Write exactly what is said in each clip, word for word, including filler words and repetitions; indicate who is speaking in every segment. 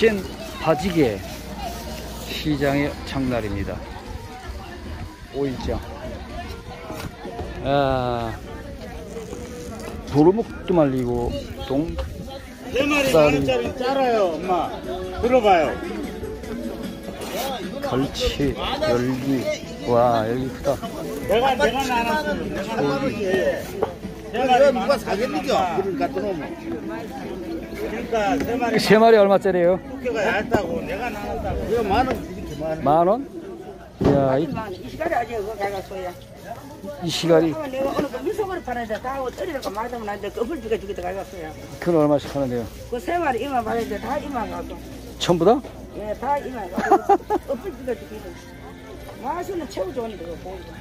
Speaker 1: 값진 바지개 시장의 장날입니다. 오일장. 아, 도루묵도 말리고 동.
Speaker 2: 네 마리 만 원짜리 짜라요, 엄마. 들어봐요.
Speaker 1: 갈치, 열기. 와, 열기 크다.
Speaker 2: 내가 내가 나눴어. 내가 나눴지. 내가 누가 사겠니까? 그걸 갖다 놓으면. 그러니까 세 마리.
Speaker 1: 세 마리 얼마짜리예요?
Speaker 2: 두께가 얇다고 내가 나눴다고. 이거 만 원 주지 만 원.
Speaker 1: 만 원? 야, 이,
Speaker 3: 이 시간에 아직 그거 가져갔어요.
Speaker 1: 이 시간이.
Speaker 3: 내가 오늘 그 미소거리 파는데 다 하고 떨리니까 말하면 안 돼. 껍을 주게 주기도 가져갔어요.
Speaker 1: 그건 얼마씩 하는데요?
Speaker 3: 그 세 마리 이만 받았는데 다 이만 가고.
Speaker 1: 전부 다?
Speaker 3: 예, 다 이만 가고. 껍을 주게 주기도. 맛은 최고 좋은데 그거 보이고.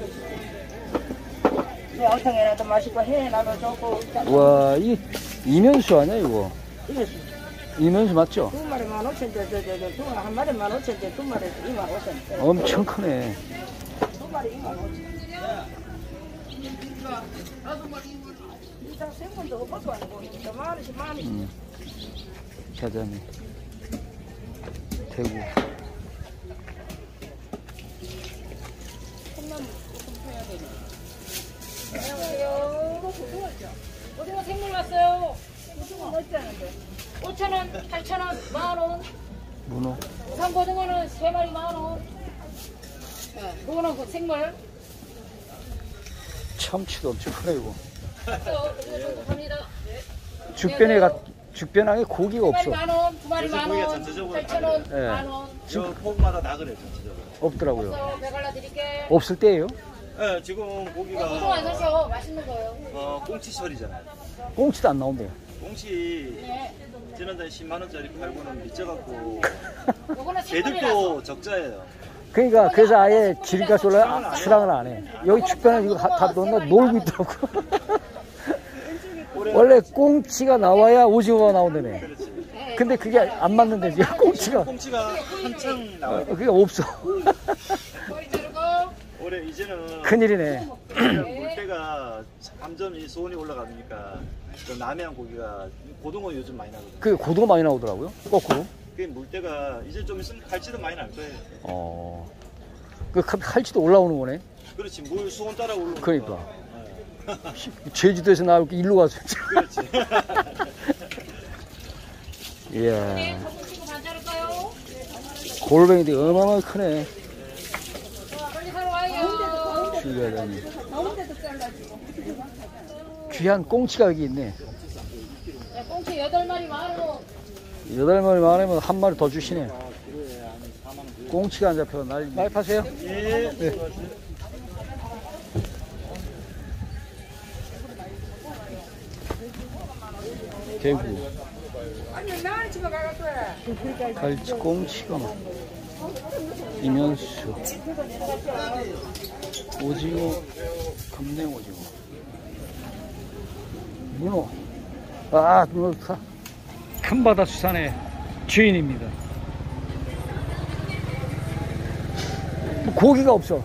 Speaker 3: 네, 어탕에라도 맛있고 해나도 좋고.
Speaker 1: 와, 이 이면수 아니야 이거?
Speaker 3: 이면수.
Speaker 1: 이면수 맞죠?
Speaker 3: 두 마리 만 오천 원, 저저저한 마리 만 오천 원, 두 마리 이만 오천 원.
Speaker 1: 엄청 크네.
Speaker 3: 두 마리 이만 오천 원. 이장 생분도 없어도 아니고 만 원씩 만 원씩.
Speaker 1: 음. 자자미. 대구.
Speaker 3: 안녕하세요. 고등어 생물 왔어요. 고등어 멋지 않은데. 오천 원, 팔천 원, 만 원.
Speaker 1: 문어.
Speaker 3: 우선 고등어는 세 마리 만 원. 네, 그거는 그 생물.
Speaker 1: 참치도 엄청 크네 이거.
Speaker 3: 합니다.
Speaker 1: 죽변에 가 죽변항에 고기가 없어.
Speaker 3: 두 마리 만 원, 두 마리 만 원, 팔천 원,
Speaker 1: 예.
Speaker 3: 만 원.
Speaker 2: 저 폭마다 다 그래 전체적으로.
Speaker 1: 없더라고요.
Speaker 3: 어, 배갈라 드릴게.
Speaker 1: 없을 때예요?
Speaker 2: 예, 지금 고기가
Speaker 3: 고등어 안 사셔. 맛있는 거예요.
Speaker 2: 어 꽁치철이잖아요.
Speaker 1: 꽁치도 안 나온대요.
Speaker 2: 꽁치
Speaker 3: 네.
Speaker 2: 지난달에 십만 원짜리 팔고는 미쳐갖고
Speaker 3: 요거는 생물이라서.
Speaker 2: 개들도 적자예요.
Speaker 1: 그러니까 그래서 아예 지름가스 올라 수랑을 안 해. 여기 죽변에 이거 다, 다 놀다 놀고 있더라고. 원래 꽁치가 나와야 오징어가 나온다네. 근데 그게 안 맞는데 지금 꽁치가
Speaker 2: 꽁치가 한창 나와요.
Speaker 1: 어, 그게 없어.
Speaker 3: 머리 자르고.
Speaker 2: 올해 이제는
Speaker 1: 큰일이네.
Speaker 2: 물때가 점점 이 수온이 올라가니까 그 남해안 고기가 고등어 요즘 많이 나거든요.
Speaker 1: 그 고등어 많이 나오더라고요. 거꾸로.
Speaker 2: 그 물때가 이제 좀 있으면 갈치도 많이 날 거예요.
Speaker 1: 어. 그 칼- 칼치도 올라오는 거네.
Speaker 2: 그렇지, 물 수온 따라 올라오니까.
Speaker 1: 그러니까.
Speaker 2: 네.
Speaker 1: 제주도에서 나올 게 일로 가서.
Speaker 2: 그렇지.
Speaker 1: 이야.
Speaker 3: 치고 반 자를까요?
Speaker 1: 골뱅이들이 어마어마하게 크네.
Speaker 3: 빨리 사러 와요.
Speaker 1: 주의하다니. 귀한 꽁치가 여기 있네.
Speaker 3: 네, 꽁치 여덟 마리 만 원.
Speaker 1: 여덟 마리 많으면 한 마리 더 주시네. 꽁치가 안 잡혀. 날 많이 파세요?
Speaker 2: 예.
Speaker 1: 네. 대구.
Speaker 3: 아니, 나는 집에 가겠어요.
Speaker 1: 갈치 꽁치가 많아. 이면수. 오징어. 금냉 오징어. 문어. 아, 문어 좋다. 큰 바다 수산의 주인입니다. 고기가 없어.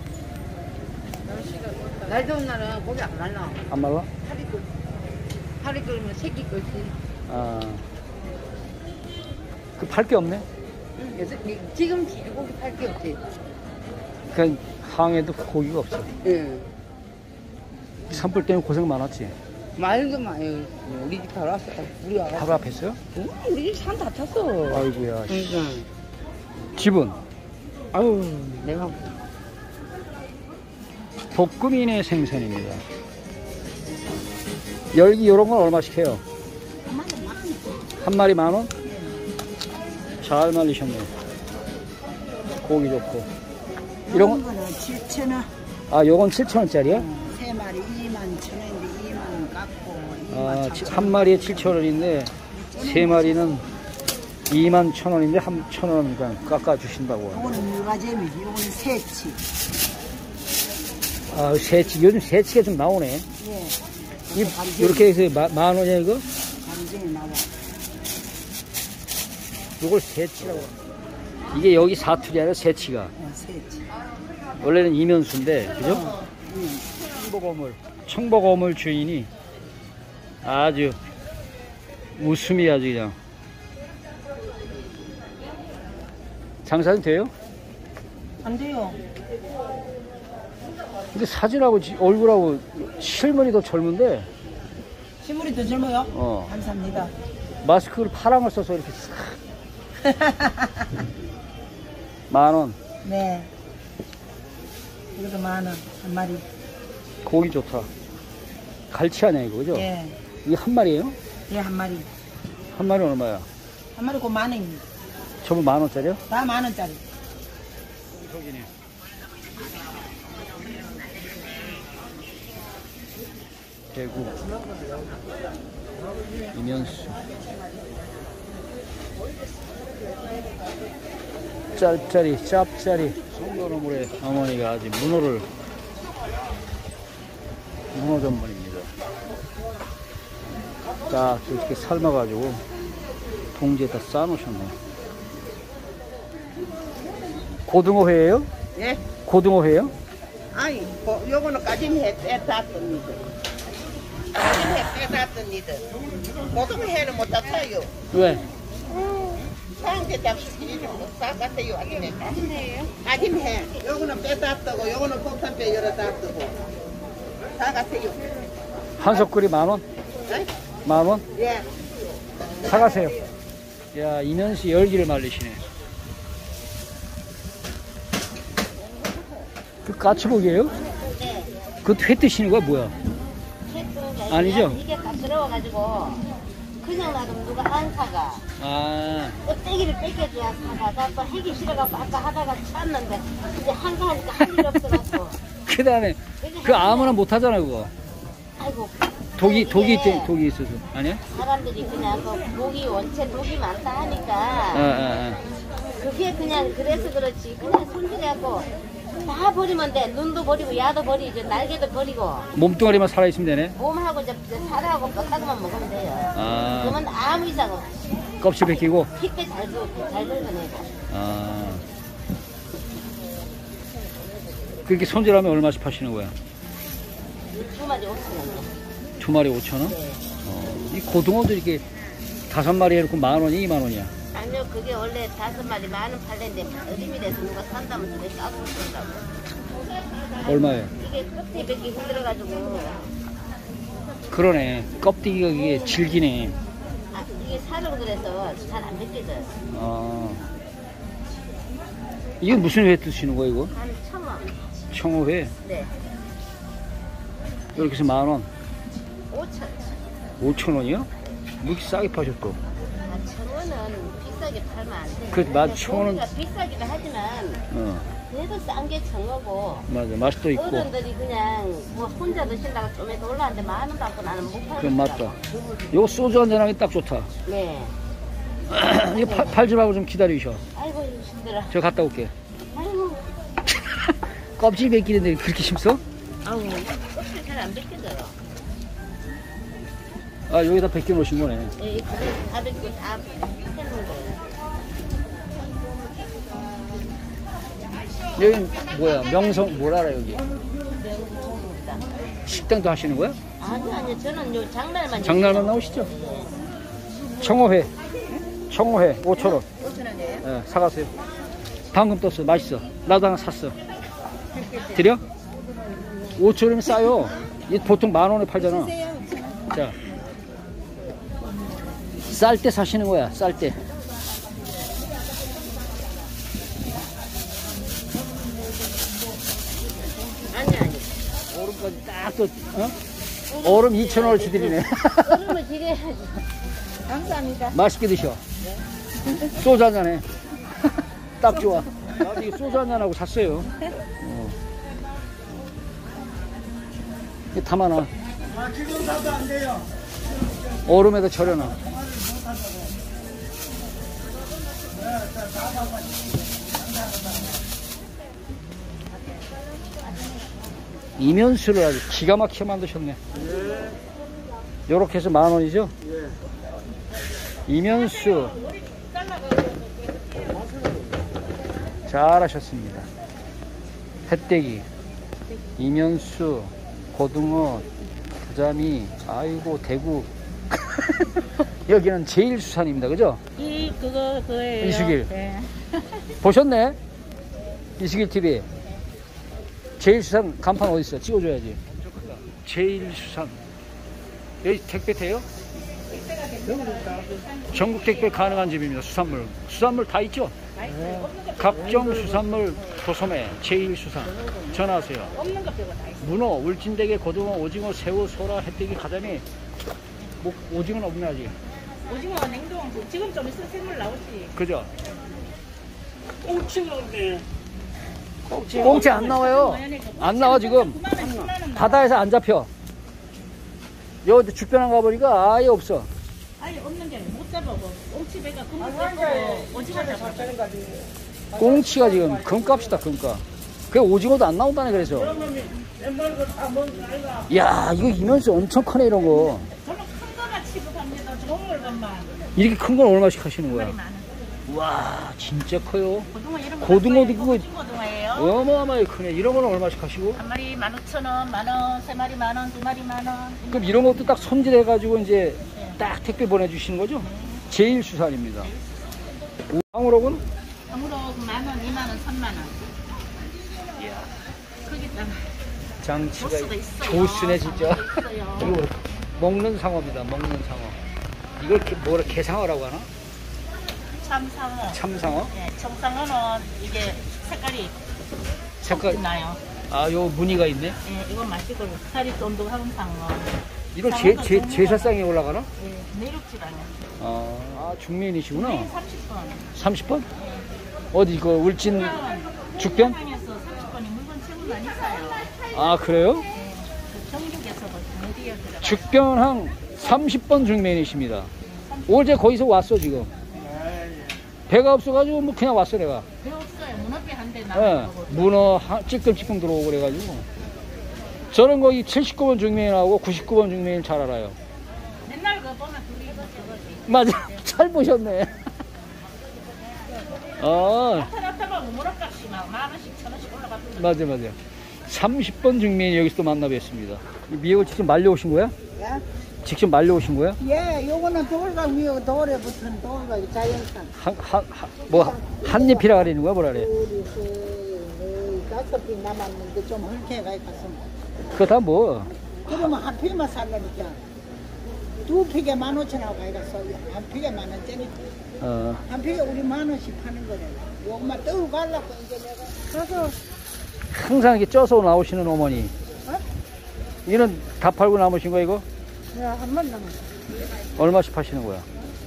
Speaker 4: 날 더운 날은 고기 안 말라.
Speaker 1: 안 말라?
Speaker 4: 파리 끓, 파리 끓이면 새끼 끓지.
Speaker 1: 아. 그 팔 게 없네?
Speaker 4: 응, 그래서 지금 고기 팔 게 없지.
Speaker 1: 그 항에도 고기가 없어.
Speaker 4: 응.
Speaker 1: 산불 때문에 고생 많았지.
Speaker 4: 말도 마요. 우리 집 바로 왔어. 우리 와서.
Speaker 1: 바로 앞에 있어요?
Speaker 4: 응, 우리 집 산 다 탔어.
Speaker 1: 아이고야. 씨.
Speaker 4: 그러니까.
Speaker 1: 집은
Speaker 4: 아유, 내가.
Speaker 1: 볶음인의 생선입니다. 열기 요런 건 얼마씩 해요? 한 마리 만 원? 잘 말리셨네. 고기 좋고. 이런 건?
Speaker 5: 칠천 원.
Speaker 1: 아, 요건 칠천 원짜리야?
Speaker 5: 세 마리 이만 천 원인데 이만 원 깎고
Speaker 1: 아,
Speaker 5: 이만
Speaker 1: 치-
Speaker 5: 삼천
Speaker 1: 한 마리에 칠천 원인데 세 마리는 이만 천 원인데 한 천 원 그냥 깎아 주신다고.
Speaker 5: 이거는 유가재미, 이거는 새치.
Speaker 1: 아, 새치 요즘 새치가 좀 나오네.
Speaker 5: 예,
Speaker 1: 이 이렇게 해서 마, 만 원이야 이거?
Speaker 5: 감정이 나와.
Speaker 1: 이걸 새치라고. 이게 여기 사투리 아니라 새치가.
Speaker 5: 어, 새치.
Speaker 1: 원래는 이면수인데, 그죠?
Speaker 5: 어, 응.
Speaker 1: 청복어물. 청복어물 주인이 아주 웃음이 아주 그냥 장사는 돼요?
Speaker 4: 안 돼요.
Speaker 1: 근데 사진하고 지- 얼굴하고 실물이 더 젊은데
Speaker 4: 실물이 더 젊어요?
Speaker 1: 어.
Speaker 4: 감사합니다.
Speaker 1: 마스크를 파랑을 써서 이렇게 싹 만원.
Speaker 4: 네. 이것도 만 원, 한 마리.
Speaker 1: 고기 좋다. 갈치 아니야 이거 그죠?
Speaker 4: 예.
Speaker 1: 이게 한 마리예요?
Speaker 4: 예, 한 마리.
Speaker 1: 한 마리 얼마야?
Speaker 4: 한 마리 그 만 원입니다.
Speaker 1: 저거 만 원짜리요?
Speaker 4: 다 만 원짜리.
Speaker 1: 대구 이면수 짤짜리 짭짜리 송도너물의 어머니가 아직 문어를 문어 전문입니다. 딱 이렇게 삶아가지고 봉지에다 싸놓으셨네. 고등어회예요?
Speaker 6: 예?
Speaker 1: 고등어회요?
Speaker 6: 아니, 고, 요거는 까진해 빼놨습니다. 까진해 빼놨습니다. 고등해는 못 잡아요.
Speaker 1: 왜?
Speaker 6: 사람들 잡수기를 못 싸갔어요, 아진해. 까진해요? 까진해. 요거는 빼놨다고, 요거는 폭탄 빼 열어 놨다고. 사갔어요.
Speaker 1: 한 석구리 만 원?
Speaker 6: 네?
Speaker 1: 만 원?
Speaker 6: 예.
Speaker 1: 사가세요. 야, 이면수 열기를 말리시네. 그 까치고기예요?
Speaker 3: 네.
Speaker 1: 그것도 회 뜨시는 거야 뭐야? 아니죠?
Speaker 3: 이게 까스러워가지고 그냥 놔두면 누가 안 사가.
Speaker 1: 아,
Speaker 3: 껍데기를 뺏겨줘야 사가. 나 해기 싫어갖고 아까 하다가 찾는데 이제 한가 하니까 할 일이 없어갖고.
Speaker 1: 그 다음에 그 아무나 못 하잖아 그거.
Speaker 3: 아이고.
Speaker 1: 독이
Speaker 3: 이게
Speaker 1: 독이 있대, 독이 있어서 아니야?
Speaker 3: 사람들이 그냥 그 독이 원체 독이 많다
Speaker 1: 아,
Speaker 3: 하니까
Speaker 1: 아,
Speaker 3: 그게 그냥 그래서 그렇지 그냥 손질해갖고 다 버리면 돼. 눈도 버리고 야도 버리고 날개도 버리고
Speaker 1: 아. 몸뚱아리만 살아 있으면 되네.
Speaker 3: 몸하고 이제 살하고 뼈다구만 먹으면 돼요.
Speaker 1: 아,
Speaker 3: 그러면 아무 이상 없어.
Speaker 1: 껍질 벗기고.
Speaker 3: 핏대 잘 긁고 잘 긁어내고.
Speaker 1: 아, 그렇게 손질하면 얼마씩 파시는 거야?
Speaker 3: 두 마리 오천 원이요.
Speaker 1: 두 마리 오천 원?
Speaker 3: 네.
Speaker 1: 어, 이 고등어도 이렇게 다섯 마리 해놓고 만 원이 이만 원이야.
Speaker 3: 아니요, 그게 원래 다섯 마리 만 원 팔는데 어림이 돼서 누가 산다면 그게 싸고 쓴다고.
Speaker 1: 얼마에?
Speaker 3: 이게 끝에 몇 개 흔들어가지고
Speaker 1: 그러네. 껍데기가 이게 질기네.
Speaker 3: 아, 이게 살으로 그래서 잘 안 벗겨져요.
Speaker 1: 아, 이게 무슨 회 드시는 거야 이거?
Speaker 3: 한 천 원.
Speaker 1: 청어회.
Speaker 3: 네.
Speaker 1: 이렇게 해서 만 원.
Speaker 3: 오천 원.
Speaker 1: 오천 원이요? 왜 이렇게 싸게 파셨어?
Speaker 3: 아, 청어는 비싸게 팔면 안 돼.
Speaker 1: 그, 맞, 청어는-
Speaker 3: 고기가 비싸기도 하지만
Speaker 1: 어,
Speaker 3: 그래도 싼 게 청어고.
Speaker 1: 맞아. 맛도 있고.
Speaker 3: 어른들이 그냥 뭐 혼자 드신다고 좀 해도 올라왔는데 만 원 받고 나는 못 팔겠다.
Speaker 1: 그 맞다. 요거 소주 한잔 하기 딱 좋다.
Speaker 3: 네.
Speaker 1: 이거 팔, 팔지 말고 좀 기다리셔.
Speaker 3: 아이고 힘들어.
Speaker 1: 저 갔다 올게.
Speaker 3: 아이고.
Speaker 1: 껍질 벗기는데 그렇게 심써?
Speaker 3: 아우 껍질 잘 안 벗겨져요.
Speaker 1: 아, 여기다 벗겨 놓으신 거네.
Speaker 3: 예, 그래 다 벗고 다 해놓은 거예요.
Speaker 1: 여기 뭐야? 명성 뭘 알아 여기?
Speaker 3: 명동입니다.
Speaker 1: 식당도 하시는 거야?
Speaker 3: 아니 아니 저는 요 장날만.
Speaker 1: 장날만 나오시죠? 청어회. 청어회 오천 원.
Speaker 3: 오천 원이에요?
Speaker 1: 예, 사가세요. 방금 떴어. 맛있어. 나도 하나 샀어. 드려? 오천 원이면 싸요. 이 보통 만 원에 팔잖아. 자, 쌀 때 사시는 거야. 쌀 때.
Speaker 3: 아니 아니.
Speaker 1: 얼음까지 딱 또, 어? 얼음 이천 원을 주드리네.
Speaker 3: 얼음을 드려야지. 감사합니다.
Speaker 1: 맛있게 드셔. 소주 한잔 해. 딱 좋아. 나도 이거 소주 한잔하고 샀어요. 어. 이게 담아놔. 얼음에다 절여놔. 이면수를 아주 기가 막히게 만드셨네. 요렇게 해서 만 원이죠? 이면수. 잘하셨습니다. 햇대기, 이면수, 고등어, 부자미, 아이고 대구. 여기는 제일수산입니다, 그죠?
Speaker 3: 이 그거 그거예요.
Speaker 1: 이수길.
Speaker 3: 네.
Speaker 1: 보셨네? 이승일 티비. 제일수산 간판 어딨어? 찍어줘야지. 제일수산. 여기 택배 돼요? 전국 택배 가능한 집입니다. 수산물. 수산물 다 있죠? 각종 수산물 도소매 제일수산. 전화하세요.
Speaker 3: 없는 거 빼고 다 있어.
Speaker 1: 문어, 울진대게, 고등어, 오징어, 새우, 소라, 햇대기, 가자미. 뭐, 오징어는 없네 아직.
Speaker 3: 오징어 냉동 지금 좀 있으면 생물 나오지.
Speaker 1: 그죠?
Speaker 2: 꽁치가 없네.
Speaker 1: 꽁치 안 나와요. 안 나와 지금.
Speaker 3: 구만 원, 십만 원
Speaker 1: 바다에서 안 잡혀. 여기 죽변한 가버리가 아예 없어.
Speaker 3: 아니 없는 게 못 잡아. 뭐 꽁치 배가 금방 잡고 오징어 잡아.
Speaker 1: 꽁치가 지금 금값이다 금값. 그 오징어도 안 나온다네 그래서.
Speaker 2: 옛날 거다 먹는 거 아이가.
Speaker 1: 야 이거 이면수 엄청 크네 이런 거.
Speaker 3: 저는 큰 거만 취급합니다. 좋은 물건만.
Speaker 1: 이렇게 큰 건 얼마씩 하시는 거야?
Speaker 3: 말이 많아.
Speaker 1: 와 진짜 커요.
Speaker 3: 고등어 이런 거.
Speaker 1: 고등어도 그거
Speaker 3: 고등어예요.
Speaker 1: 어마어마하게 크네. 이런 거는 얼마씩 하시고?
Speaker 3: 한 마리 만 오천 원, 만 원, 세 마리 만 원, 두 마리 만 원.
Speaker 1: 그럼 이런 것도 딱 손질해가지고 이제 딱 택배 보내주시는 거죠? 제일수산입니다. 황우럭은?
Speaker 3: 방으로 만 원, 이만 원, 삼만 원. 거기다가
Speaker 1: 장치가
Speaker 3: 조스가 있어요.
Speaker 1: 조스네 진짜.
Speaker 3: 조스가 있어요.
Speaker 1: 이거 먹는 상어입니다. 먹는 상어. 이걸 게- 뭐라 개상어라고 하나?
Speaker 3: 참상어.
Speaker 1: 참상어?
Speaker 3: 네, 청상어는 이게 색깔이
Speaker 1: 색깔.
Speaker 3: 나요.
Speaker 1: 아, 요 무늬가 있네.
Speaker 3: 예, 이건 맛있고 살이 쫀득한 상어.
Speaker 1: 이거 제, 제, 제사상에 올라가나?
Speaker 3: 예, 내륙질 않아요.
Speaker 1: 아, 아 중매인이시구나.
Speaker 3: 삼십 번.
Speaker 1: 삼십 번? 어디 이거 울진 죽변?
Speaker 3: 상에서 삼십 번이 물건 최고 많이 싸요.
Speaker 1: 아 그래요?
Speaker 3: 예, 그 전국에서 어디에 들어가.
Speaker 1: 죽변항 삼십 번 중매인이십니다. 어제 거기서 왔어 지금. 배가 없어가지고 뭐 그냥 왔어 내가.
Speaker 3: 배 없어요. 문어배 한 대
Speaker 1: 예,
Speaker 3: 나가고.
Speaker 1: 문어 한- 찔끔찔끔 들어오고 그래가지고. 저는 거기 칠십구 번 중매인하고 구십구 번 중매인 잘 알아요.
Speaker 3: 맨날 그거 보면 둘이 저거지.
Speaker 1: 맞아, 잘 보셨네. 어,
Speaker 3: 나타났다가 문어값이 막 만 원씩, 천 원씩 올라갔거든요.
Speaker 1: 맞아, 맞아. 삼십 번 중매인 여기서 또 만나 뵙습니다. 이 미역을 직접 말려오신 거야?
Speaker 5: 예?
Speaker 1: 직접 말려오신 거야?
Speaker 5: 예, 요거는 돌과 위에 돌에 붙은 돌과 자연산.
Speaker 1: 한, 한, 한, 뭐, 한잎이라 그러는 거야? 뭐라 그래?
Speaker 5: 우리 그 다섯 개 남았는데 좀 헐게 가있었습니다
Speaker 1: 그거 다 뭐,
Speaker 5: 그러면 한 피만 살라니까 두 팩에 만 오천 하고 가있었어. 한 팩에 만 원짜리.
Speaker 1: 어,
Speaker 5: 한 팩에 우리 만 원씩 파는 거래. 요것만 떠고 가려고 이제 내가. 그래서
Speaker 1: 항상 이렇게 쪄서 나오시는 어머니.
Speaker 5: 어?
Speaker 1: 이는 다 팔고 남으신 거야, 이거?
Speaker 5: 내가 한 번 남았어.
Speaker 1: 얼마씩 파시는 거야?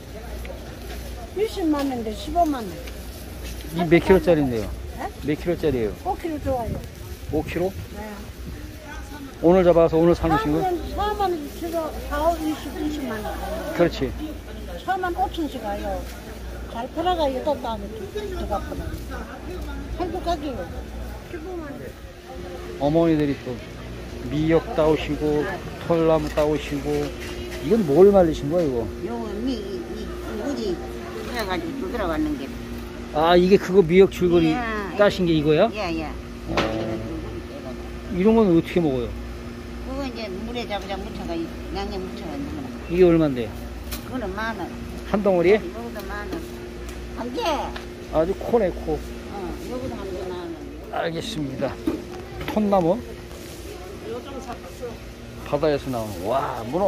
Speaker 5: 육십만 원인데 십오만 원.
Speaker 1: 이 몇 킬로짜리인데요?
Speaker 5: 네?
Speaker 1: 몇 킬로짜리예요?
Speaker 5: 오 킬로 좋아요.
Speaker 1: 오 킬로?
Speaker 5: 네.
Speaker 1: 오늘 잡아서 오늘 사놓으신 거?
Speaker 5: 사만 원 킬로 사, 이십, 이십만 원.
Speaker 1: 그렇지.
Speaker 5: 사만 오천씩 가요. 잘 팔아가요. 또 다음에 더 갚아요. 한두 가게요. 십오만 원.
Speaker 1: 어머니들이 또 미역 따오시고 털나무 따오시고 이건 뭘 말리신 거야 이거?
Speaker 6: 요거 미, 이, 이, 우리 해가지고 또 들어갔는 게.
Speaker 1: 아 이게 그거 미역 줄거리
Speaker 6: 예,
Speaker 1: 따신 게 이거야?
Speaker 6: 예, 예.
Speaker 1: 어, 이런 건 어떻게 먹어요?
Speaker 6: 그거 이제 물에 자그자 묻혀가, 양념 묻혀가 있는 거나.
Speaker 1: 이게 얼만데?
Speaker 6: 그거는 만 원.
Speaker 1: 한 덩어리에?
Speaker 6: 요거도 만 원. 한 개.
Speaker 1: 아주 코네 코.
Speaker 6: 어, 요거도 한 개 만 원.
Speaker 1: 알겠습니다. 톤나무? 바다에서 나오는 와 문어.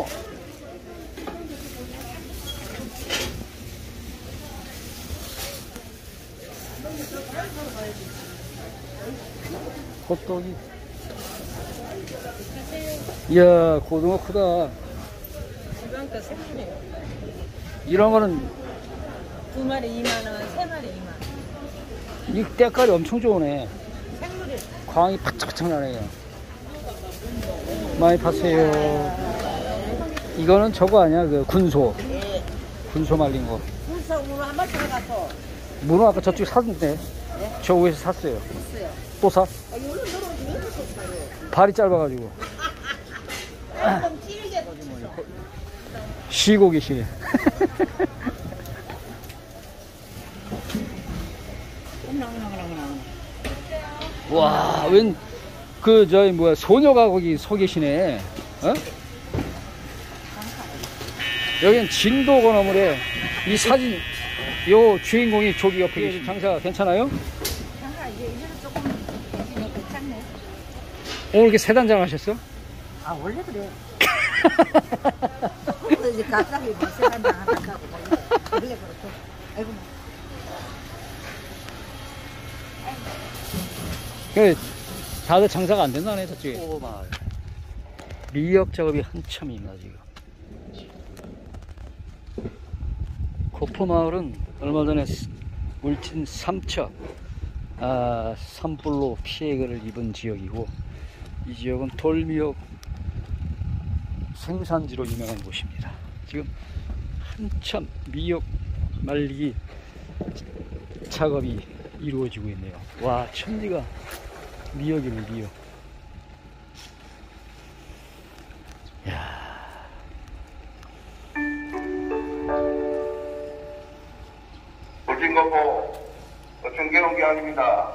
Speaker 1: 호떡이. 이야 고등어 크다.
Speaker 3: 지방가 생물이에요.
Speaker 1: 이런 거는
Speaker 3: 두 마리 이만 원, 세 마리 이만 원.
Speaker 1: 이 때깔이 엄청 좋으네.
Speaker 3: 생물이
Speaker 1: 광이 팍착팍착 나네요. 많이 파세요. 이거는 저거 아니야? 그 군소. 군소 말린 거.
Speaker 5: 불사 우로 한 마리 들어가서.
Speaker 1: 문어 아까 저쪽에 샀는데. 저 위에서 샀어요.
Speaker 5: 있어요.
Speaker 1: 또 사?
Speaker 5: 아, 요런 들어오지 왜 그렇게 사요?
Speaker 1: 발이 짧아가지고.
Speaker 5: 좀 찌르게
Speaker 1: 쉬고 계시네. 와, 웬, 그, 저희, 뭐야, 소녀가 거기 서 계시네. 어? 여긴 진도 건어물에 이 사진, 요 주인공이 저기 옆에 계신 장사가 괜찮아요?
Speaker 3: 장사 이제 이제는 조금 괜찮네.
Speaker 1: 오늘 이렇게 세 단장 하셨어?
Speaker 5: 아 원래 그래. 이제 갑자기 뭐 세간장 하나 하고 원래 그렇고. 아이고.
Speaker 1: 그 다들 장사가 안 된다네 저쪽에. 미역 작업이 한참입니다 지금. 고포마을은 얼마 전에 울진 삼척 아, 산불로 피해를 입은 지역이고, 이 지역은 돌미역 생산지로 유명한 곳입니다. 지금 한참 미역 말리기 작업이 이루어지고 있네요. 와, 천지가 미역이네, 미역. 야.
Speaker 7: 울진고포 정경기 아닙니다.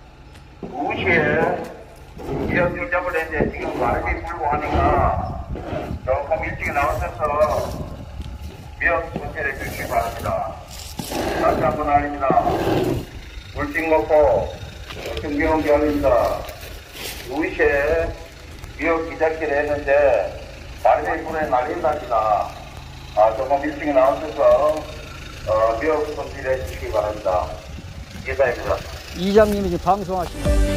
Speaker 7: 우시에 미역 일잡을 했는데 지금 말이 불고 하니까 조금 일찍 나오셔서 미역 손질해 주시기 바랍니다. 다시 한번 알립니다. 울진고포 정경기 아닙니다. 우시에 미역 기자기를 했는데 말이 불에 날린답니다. 아, 조금 일찍 나오셔서 어, 미역 손질해 주시기 바랍니다. 이사입니다.
Speaker 1: 이장님이 지금 방송하시는